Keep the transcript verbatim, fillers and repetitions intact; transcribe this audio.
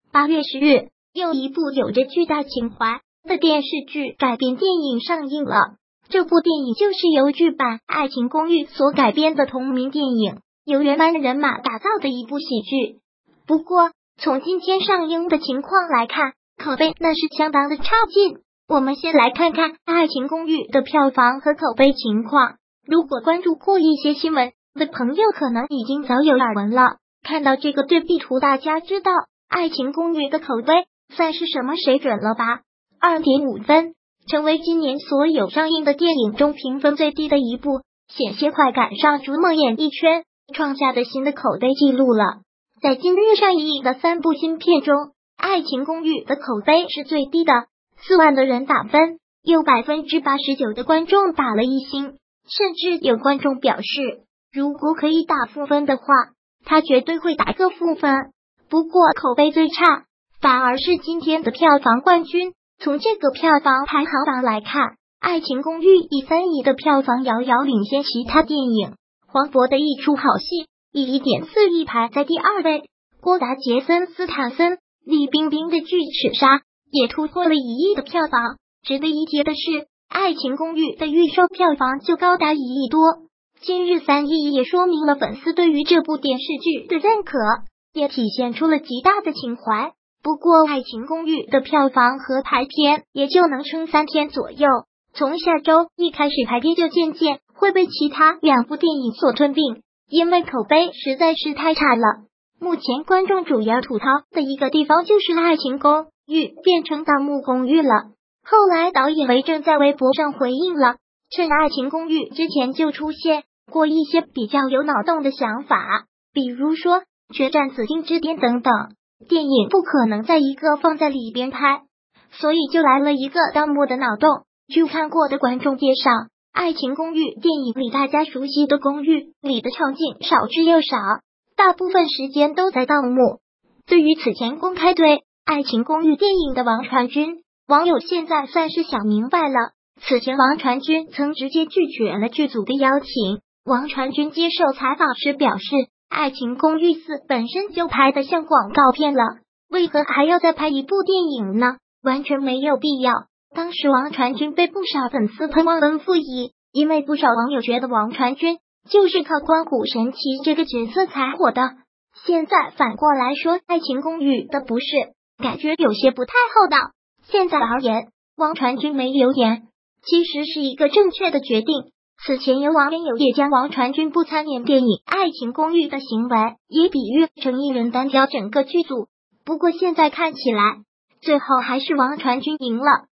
八月十日，又一部有着巨大情怀的电视剧改编电影上映了。这部电影就是由剧版《爱情公寓》所改编的同名电影，由原班人马打造的一部喜剧。不过，从今天上映的情况来看，口碑那是相当的差劲。我们先来看看《爱情公寓》的票房和口碑情况。如果关注过一些新闻的朋友，可能已经早有耳闻了。看到这个对比图，大家知道《爱情公寓》的口碑算是什么水准了吧？ 二点五 分，成为今年所有上映的电影中评分最低的一部，险些快赶上逐梦演艺圈创下的新的口碑记录了。在今日上映的三部新片中，《爱情公寓》的口碑是最低的，四万的人打分，有 百分之八十九 的观众打了一星，甚至有观众表示，如果可以打负分的话，他绝对会打个负分。不过口碑最差反而是今天的票房冠军。从这个票房排行榜来看，《爱情公寓》以三亿的票房遥遥领先其他电影。黄渤的一出好戏以 一点四亿排在第二位，郭达、杰森斯坦森、李冰冰的《巨齿鲨》也突破了一亿的票房。值得一提的是，《爱情公寓》的预售票房就高达一亿多，今日三亿也说明了粉丝对于这部电视剧的认可，也体现出了极大的情怀。不过，《爱情公寓》的票房和排片也就能撑三天左右，从下周一开始排片就渐渐会被其他两部电影所吞并，因为口碑实在是太差了。目前观众主要吐槽的一个地方就是《爱情公寓》变成盗墓公寓了。后来导演韦正在微博上回应了，趁《爱情公寓》之前就出现过一些比较有脑洞的想法，比如说决战紫禁之巅等等。电影不可能在一个放在里边拍，所以就来了一个盗墓的脑洞。据看过的观众介绍，《爱情公寓》电影里大家熟悉的公寓里的场景少之又少，大部分时间都在盗墓。对于此前公开对《爱情公寓》电影的王传君，网友现在算是想明白了。此前王传君曾直接拒绝了剧组的邀请。王传君接受采访时表示，《爱情公寓四》本身就拍得像广告片了，为何还要再拍一部电影呢？完全没有必要。当时王传君被不少粉丝喷忘恩负义，因为不少网友觉得王传君就是靠关谷神奇这个角色才火的。现在反过来说，《爱情公寓》的不是，感觉有些不太厚道。现在而言，王传君没留言，其实是一个正确的决定。此前有网友也将王传君不参演电影《爱情公寓》的行为也比喻成一人单挑整个剧组，不过现在看起来，最后还是王传君赢了。